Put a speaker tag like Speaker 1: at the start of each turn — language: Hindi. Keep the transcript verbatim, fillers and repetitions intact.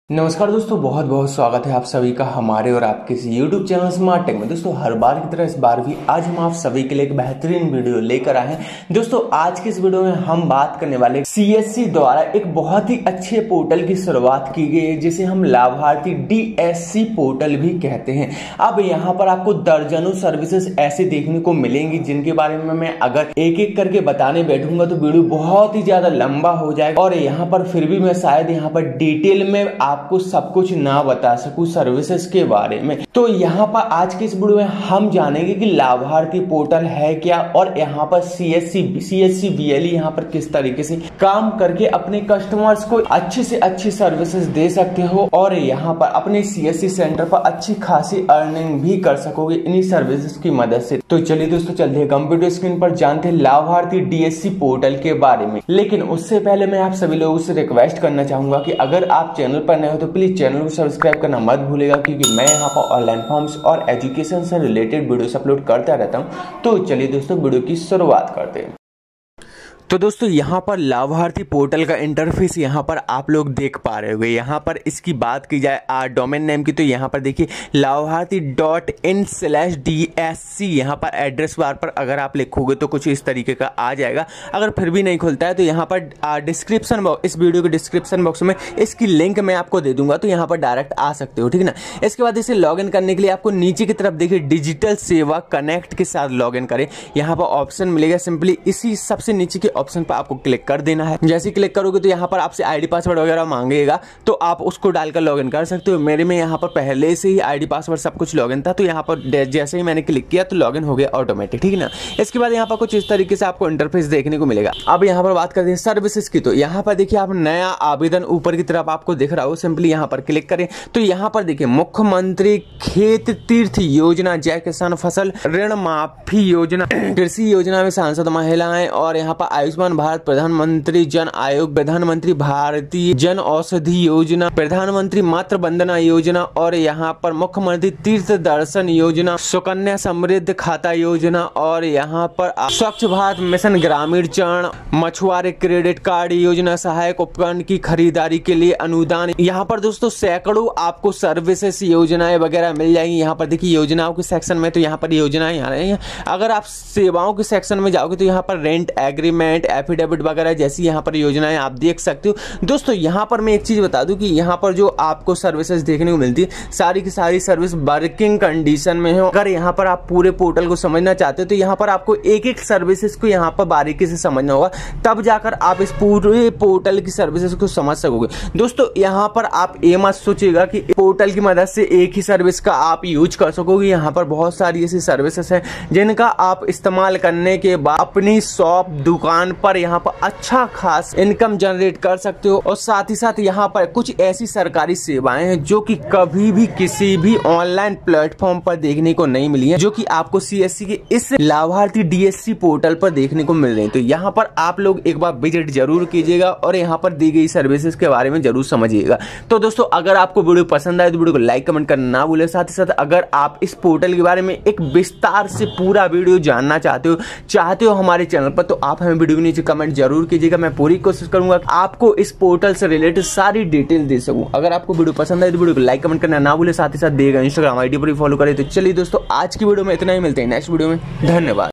Speaker 1: नमस्कार दोस्तों, बहुत बहुत स्वागत है आप सभी का हमारे और आपके इस YouTube चैनल स्मार्ट टेक में। दोस्तों हर बार की तरह इस बार भी आज हम आप सभी के लिए एक बेहतरीन वीडियो लेकर आए हैं। दोस्तों आज की इस वीडियो में हम बात करने वाले सी एस सी द्वारा एक बहुत ही अच्छे पोर्टल की शुरुआत की गई है जिसे हम लाभार्थी डी एस सी पोर्टल भी कहते हैं। अब यहाँ पर आपको दर्जनों सर्विसेज ऐसे देखने को मिलेंगी जिनके बारे में मैं अगर एक एक करके बताने बैठूंगा तो वीडियो बहुत ही ज्यादा लंबा हो जाएगा और यहाँ पर फिर भी मैं शायद यहाँ पर डिटेल में आप आपको सब कुछ ना बता सकूं सर्विसेज के बारे में। तो यहाँ पर आज के इस वीडियो में हम जानेंगे कि लाभार्थी पोर्टल है क्या और यहाँ पर C S C C S C B L E यहाँ पर किस तरीके से काम करके अपने कस्टमर्स को अच्छी से अच्छी सर्विसेज दे सकते हो और यहाँ पर अपने सी एस सी सेंटर पर अच्छी खासी अर्निंग भी कर सकोगे इन्हीं सर्विसेज की मदद से। तो चलिए दोस्तों चलते हैं कंप्यूटर स्क्रीन पर जानते हैं लाभार्थी डी एस सी पोर्टल के बारे में। लेकिन उससे पहले मैं आप सभी लोगों से रिक्वेस्ट करना चाहूंगा कि अगर आप चैनल पर नए हो तो प्लीज चैनल को सब्सक्राइब करना मत भूलेगा, क्योंकि मैं यहाँ पर ऑनलाइन फॉर्म्स और एजुकेशन से रिलेटेड वीडियोस अपलोड करता रहता हूँ। तो चलिए दोस्तों वीडियो की शुरुआत करते हैं। तो दोस्तों यहाँ पर लाभार्थी पोर्टल का इंटरफेस यहाँ पर आप लोग देख पा रहे होंगे। यहाँ पर इसकी बात की जाए डोमेन नेम की तो यहाँ पर देखिए लाभार्थी dot in slash D S C यहाँ पर एड्रेस बार पर अगर आप लिखोगे तो कुछ इस तरीके का आ जाएगा। अगर फिर भी नहीं खुलता है तो यहाँ पर डिस्क्रिप्शन बॉक्स इस वीडियो के डिस्क्रिप्शन बॉक्स में इसकी लिंक मैं आपको दे दूंगा, तो यहाँ पर डायरेक्ट आ सकते हो, ठीक है ना। इसके बाद इसे लॉग इन करने के लिए आपको नीचे की तरफ देखिए डिजिटल सेवा कनेक्ट के साथ लॉग इन करें। यहाँ पर ऑप्शन मिलेगा, सिंपली इसी सबसे नीचे के ऑप्शन पर आपको क्लिक कर देना है। जैसे क्लिक करोगे तो यहाँ पर आपसे आईडी पासवर्ड वगैरह मांगेगा, तो आप उसको डालकर लॉगिन कर सकते हो। मेरे में यहाँ पर पहले से ही आईडी पासवर्ड सब कुछ लॉगिन था, तो यहाँ पर जैसे ही मैंने क्लिक किया तो लॉगिन हो गया ऑटोमेटिक, ठीक है ना। इसके बाद यहाँ पर कुछ इस तरीके से आपको इंटरफेस देखने को मिलेगा। अब यहाँ पर बात करते हैं सर्विसेज की, तो यहाँ पर देखिए आप नया आवेदन ऊपर की तरफ आपको दिख रहा हो, सिंपली यहाँ पर क्लिक करें तो यहाँ पर देखिए मुख्यमंत्री खेत तीर्थ योजना, जय किसान फसल ऋण माफी योजना, कृषि योजना में सांसद महिलाएं और यहाँ पर आयुष्मान भारत प्रधानमंत्री जन आयोग, प्रधानमंत्री भारतीय जन औषधि योजना, प्रधानमंत्री मातृ वंदना योजना और यहाँ पर मुख्यमंत्री तीर्थ दर्शन योजना, सुकन्या समृद्धि खाता योजना और यहाँ पर स्वच्छ भारत मिशन ग्रामीण चरण, मछुआरे क्रेडिट कार्ड योजना, सहायक उपकरण की खरीदारी के लिए अनुदान। यहाँ पर दोस्तों सैकड़ों आपको सर्विसेज योजनाएं वगैरह मिल जाएंगी। यहाँ पर देखिए योजनाओं के सेक्शन में तो यहाँ पर योजनाएं आ रही हैं। अगर आप सेवाओं के सेक्शन में जाओगे तो यहाँ पर रेंट एग्रीमेंट, एफिडेविट वगैरह जैसी यहाँ पर योजनाएं आप देख सकते हो। दोस्तों यहाँ पर मैं एक चीज बता दूं कि यहाँ पर जो आपको सर्विसेज देखने को मिलती है सारी की सारी सर्विस वर्किंग कंडीशन में है। अगर यहाँ पर आप पूरे पोर्टल को समझना चाहते हो तो यहाँ पर आपको एक एक सर्विसेज को यहाँ पर बारीकी से समझना होगा, तब जाकर आप इस पूरे पोर्टल की सर्विसेज को समझ सकोगे। दोस्तों यहाँ पर आप ये मत सोचिएगा कि पोर्टल की मदद से एक ही सर्विस का आप यूज कर सकोगे। यहाँ पर बहुत सारी ऐसी सर्विसेज है जिनका आप इस्तेमाल करने के बाद अपनी शॉप दुकान पर यहाँ पर अच्छा खास इनकम जनरेट कर सकते हो। और साथ ही साथ यहाँ पर कुछ ऐसी सरकारी सेवाएं हैं जो कि कभी भी किसी भी ऑनलाइन प्लेटफॉर्म पर देखने को नहीं मिली है, जो कि आपको सी एस सी के इस लाभार्थी डी एस सी पोर्टल पर देखने को मिल रही है। तो यहाँ पर आप लोग एक बार विजिट जरूर कीजिएगा और यहाँ पर दी गई सर्विसेज के बारे में जरूर समझिएगा। तो दोस्तों अगर आपको वीडियो पसंद आए तो वीडियो को लाइक कमेंट करना ना भूले। साथ ही साथ अगर आप इस पोर्टल के बारे में एक विस्तार से पूरा वीडियो जानना चाहते हो चाहते हो हमारे चैनल पर, तो आप हमें वीडियो के नीचे कमेंट जरूर कीजिएगा। मैं पूरी कोशिश करूंगा आपको इस पोर्टल से रिलेटेड सारी डिटेल दे सकूं। अगर आपको वीडियो पसंद आए तो वीडियो को लाइक कमेंट करना ना भूले। साथ ही साथ देगा इंस्टाग्राम आईडी पर फॉलो करें। तो चलिए दोस्तों आज की वीडियो में इतना ही, मिलते हैं नेक्स्ट वीडियो में। धन्यवाद।